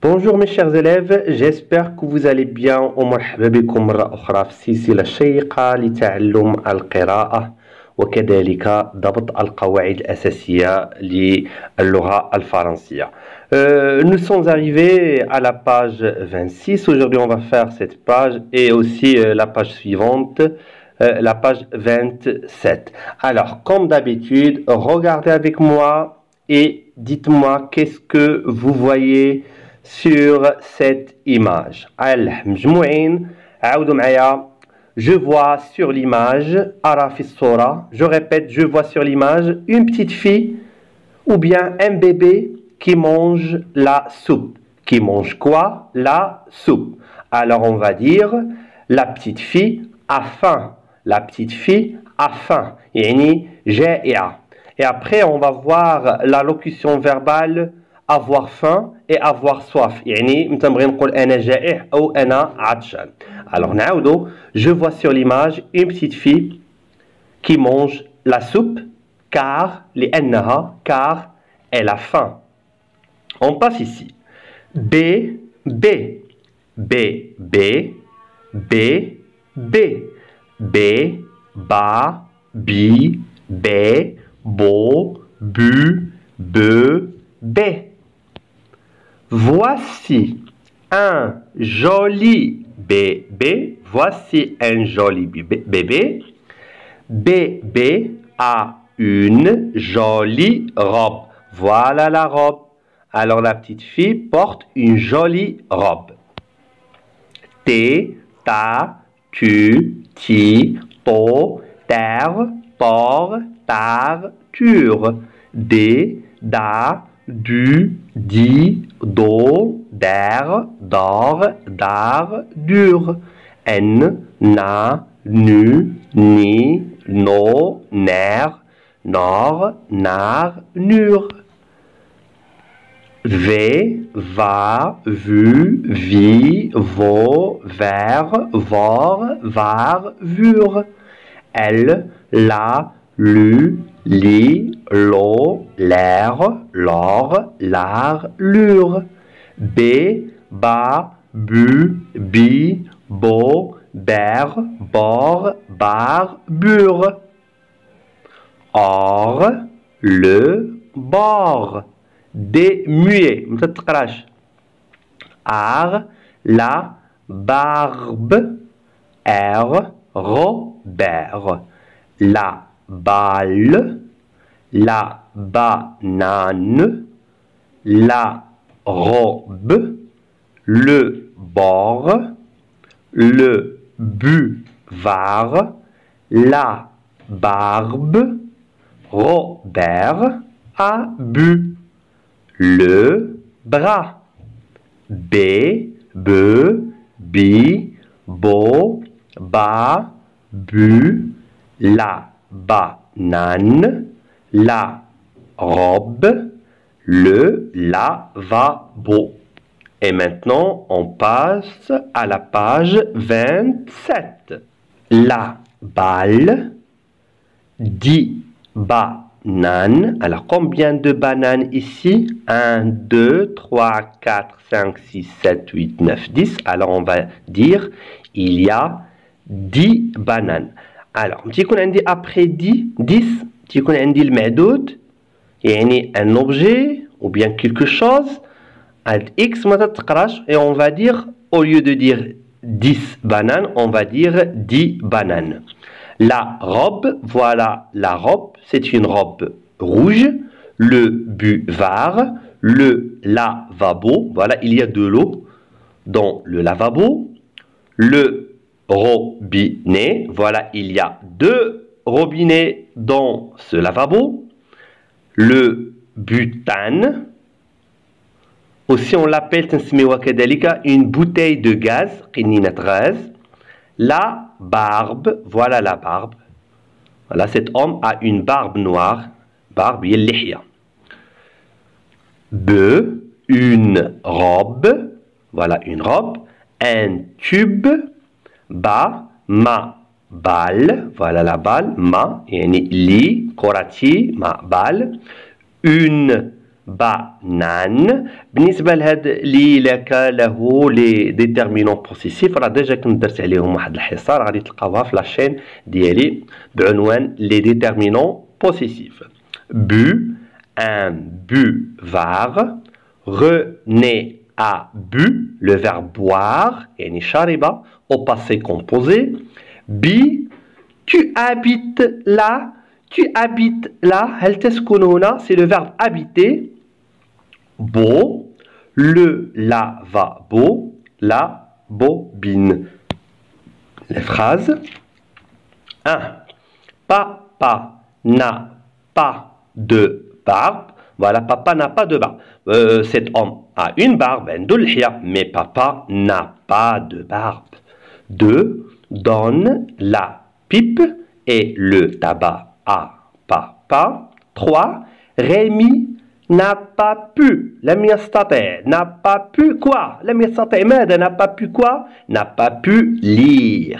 Bonjour mes chers élèves, j'espère que vous allez bien. ومرحبا بكم مرة أخرى في السلسلة الشيقة لتعلم القراءة وكذلك ضبط القواعد الأساسية للغة الفرنسية. Nous sommes arrivés à la page 26. Aujourd'hui, on va faire cette page et aussi la page suivante, la page 27. Alors, comme d'habitude, regardez avec moi et dites-moi qu'est-ce que vous voyez sur cette image. Je vois sur l'image, je répète, je vois sur l'image une petite fille ou bien un bébé qui mange la soupe. Qui mange quoi? La soupe. Alors on va dire la petite fille a faim. La petite fille a faim. يعني جائعة. Et après on va voir la locution verbale avoir faim et avoir soif. يعني مثلا نبغي نقول أنا جائع أو أنا عطشان. Alors نعاودو, je vois sur l'image une petite fille qui mange la soupe car elle a faim. On passe ici. B, B, B, B, B, B, B, ba, bi, bé, bo, bu, be, bé. Voici un joli bébé. Voici un joli bébé. Bébé a une jolie robe. Voilà la robe. Alors la petite fille porte une jolie robe. T, ta, tu, ti, to, ter, tor, tar, tur. D, da, du, di, do, der, dor, dar, dur. N, na, nu, ni, no, ner, nor, nar, nur. V, va, vu, vi, vo, ver, vor, var, vur. L, la, lu, li, lo, l'air, l'or, l'art, lure. B, ba, bu, bi, bo, ber, bor, bar, bur. Or, le, bord. D, muet. Ar, la, barbe. R, Robert. La balle. La banane. La robe. Le bord. Le buvard. La barbe. Robert a bu. Le bras. B, be, bi, bo, ba, bu. La banane. La robe. Le lavabo. Et maintenant, on passe à la page 27. La balle. 10 bananes. Alors, combien de bananes ici? 1, 2, 3, 4, 5, 6, 7, 8, 9, 10. Alors, on va dire, il y a 10 bananes. Alors, après 10, تيكون عندي المعدود يعني un objet ou bien quelque chose. X ما تتقراش et on va dire, au lieu de dire 10 bananes, on va dire 10 bananes. La robe, voilà la robe, c'est une robe rouge. Le buvard, le lavabo, voilà, il y a de l'eau dans le lavabo. Le robinet, voilà, il y a 2 robinets dans ce lavabo. Le butane, aussi on l'appelle une bouteille de gaz, la barbe, voilà la barbe. Voilà, cet homme a une barbe noire. Barbe, yellihya. B, une robe. Voilà, une robe. Un tube. Ba, ma balle. Voilà la balle. Ma, yani li, korati, ma balle. Une banane. بالنسبة لهاد لي لك له لي ديتيرمينون بوسيسيف راه ديجا كنت درت عليهم واحد الحصة راه غادي تلقاوها في لاشين ديالي بعنوان لي ديتيرمينون بوسيسيف. bu, un buvard. René a bu, le verbe boire, yani shariba, au passé composé. Bi, tu habites là. Tu habites là, c'est le verbe habiter. Beau, le lavabo, la bobine. Les phrases. 1. Papa n'a pas de barbe. Voilà, papa n'a pas de barbe. Cet homme a une barbe, mais papa n'a pas de barbe. 2. Donne la pipe et le tabac à papa. 3. Rémi n'a pas pu. N'a pas pu quoi? N'a pas pu quoi? N'a pas pu lire.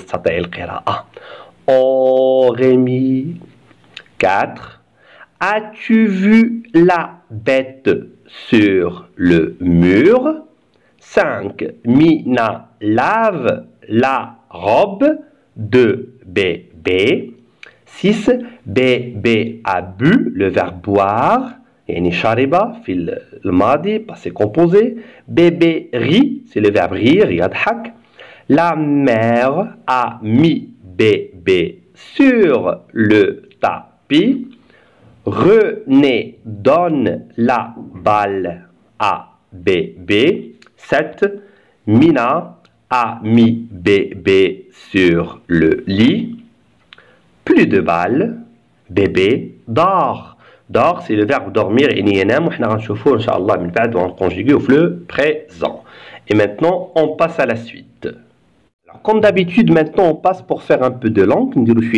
Oh Rémi. 4. As-tu vu la bête sur le mur? 5. Mina lave la robe de bébé. 6. Bébé a bu, le verbe boire. Yani shariba, fil madi, passé composé. Bébé rit, c'est le verbe rire, yadhak. La mère a mis bébé sur le tapis. René donne la balle à bébé. 7. Mina a mis bébé sur le lit. Plus de balles. Bébé dort. Dort, c'est le verbe dormir. Et conjuguer au le présent. Et maintenant, on passe à la suite. Alors, comme d'habitude, maintenant, on passe pour faire un peu de langue.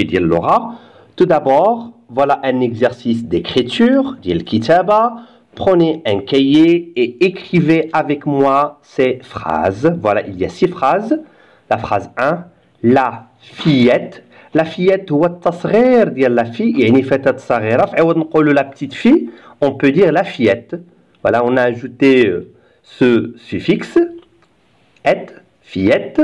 Tout d'abord, voilà un exercice d'écriture. Prenez un cahier et écrivez avec moi ces phrases. Voilà, il y a 6 phrases. La phrase 1, la fillette. La fillette, هو التصغير ديال la fille, يعني فتاة صغيرة. في عوض نقولوا la petite fille, on peut dire la fillette. Voilà, on a ajouté ce suffixe et, fillette.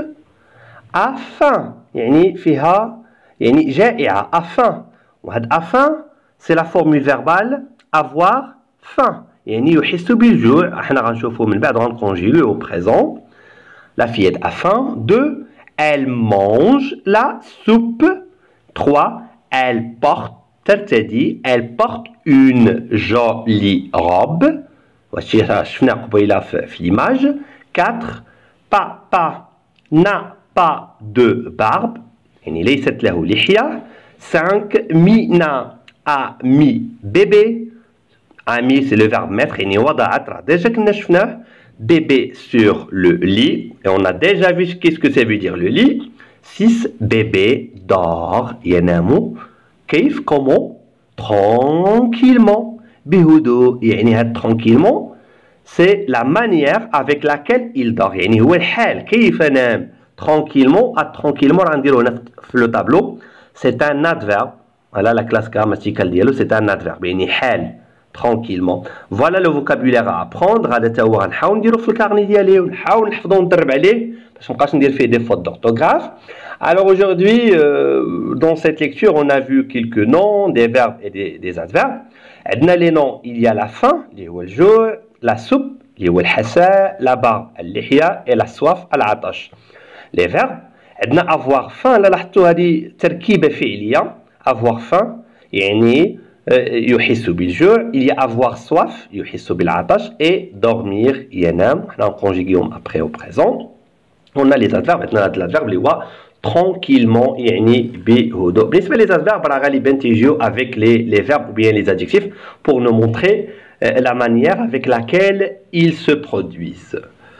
Afin, يعني فيها يعني جائعة. Afin. وهاد afin, c'est la formule verbale avoir faim. يعني يحس بالجوع. احنا غنشوفوا من بعد غنكونجيغي au présent. La fillette a faim. 2. Elle mange la soupe. 3. Elle porte ترتدي. Elle porte une jolie robe. شفنا قبيلة في l'image. 4. Papa n'a pas de barbe. يعني ليست له لحية. 5. Mina a mis bébé. Ami, c'est le verbe mettre. يعني وضعت راه déjà كنا شفناه. Bébé sur le lit. Et on a déjà vu qu'est-ce que ça veut dire le lit. 6. Bébé dort. ينام. كيف comment? Tranquillement. بهدوء. يعني هاد tranquillement c'est la manière avec laquelle il dort. يعني هو الحال كيف نام tranquillement. tranquillement راه نديرو هنا في le tableau. C'est un adverbe. Voilà la classe grammaticale ديالو. C'est un adverbe. يعني حال tranquillement. Voilà le vocabulaire à apprendre. هذا تا هو غنحاول نديرو في الكارني ديالي ونحاول نحفظو وندرب عليه باش مابقاش ندير فيه des fautes d'orthographe. Alors aujourd'hui dans cette lecture on a vu quelques noms des verbes et des adverbes. عندنا les noms, il y a la faim اللي هو الجوع, la soupe اللي هو الحساء, la barbe اللحية et la soif العطش. Les verbes عندنا avoir faim. لا لاحظتوا هذه تركيبة فعلية. avoir faim يعني يحس بالجوع. Il y a avoir soif يحس بالعطش. Et dormir ينام. احنا نكونجيغيهم après au présent. On a les adverbes. maintenant هاد الادفيرب اللي هو tranquillement يعني بهدوء. بالنسبة les adverbes راه غالبا تيجيو avec les verbes ou bien les adjectifs pour nous montrer la manière avec laquelle ils se produisent.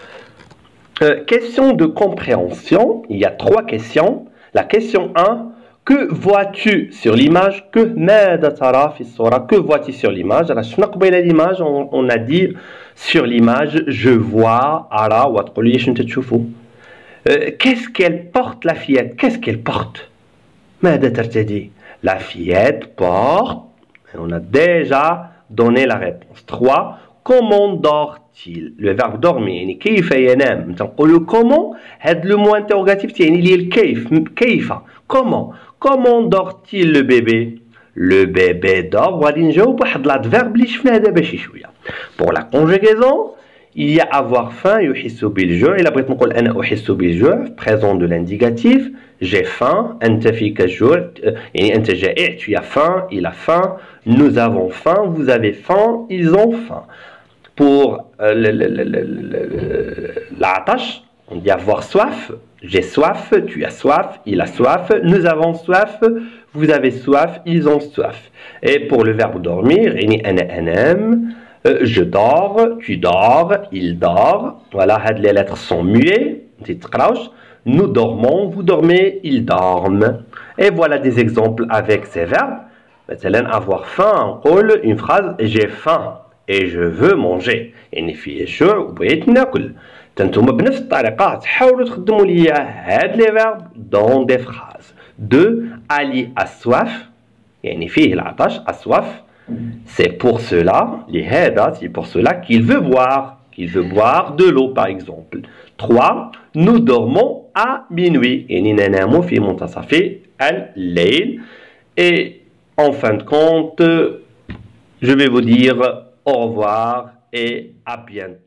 Question de compréhension. Il y a 3 questions. La question 1. Que vois-tu sur l'image? Que vois-tu sur l'image? l'image, on a dit sur l'image, je vois, ara, qu'est-ce qu'elle porte la fillette? Qu'est-ce qu'elle porte? La fillette porte, on a déjà donner la réponse. 3. Comment dort-il? Le verbe dormir يعني كيف ينام. تنقولوا comment هاد le mot interrogatif تعني لي الكيف. كيف comment dort-il le bébé? Le bébé dort. وغادي نجاوب واحد l'adverbe اللي شفناه دابا شي شويه. Pour la conjugaison, il y a avoir faim يحس بالجوع. إلا بغيت نقول أنا أحس بالجوع présent de l'indicatif. J'ai faim, أنت فيك الجوع يعني أنت جائع, tu as faim, il a faim, nous avons faim, vous avez faim, ils ont faim. Pour l'atache, on dit avoir soif, j'ai soif, tu as soif, il a soif, nous avons soif, vous avez soif, ils ont soif. Et pour le verbe dormir, je dors, tu dors, il dort. Voilà, les lettres sont muées. Nous dormons, vous dormez, ils dorment. Et voilà des exemples avec ces verbes. Maintenant, avoir faim, on dit une phrase, j'ai faim et je veux manger. يعني فيه الجوع وبغيت ناكل. تنتوما بنفس الطريقة تحاولوا تخدموا لي هاد لي فيرب dans des phrases. 2. Ali a soif. يعني فيه العطش assoif. C'est pour cela, c'est pour cela qu'il veut boire. Qu'il veut boire de l'eau par exemple. 3. Nous dormons à minuit. يعني ننام في منتصف الليل. Et en fin de compte, je vais vous dire au revoir et à bientôt.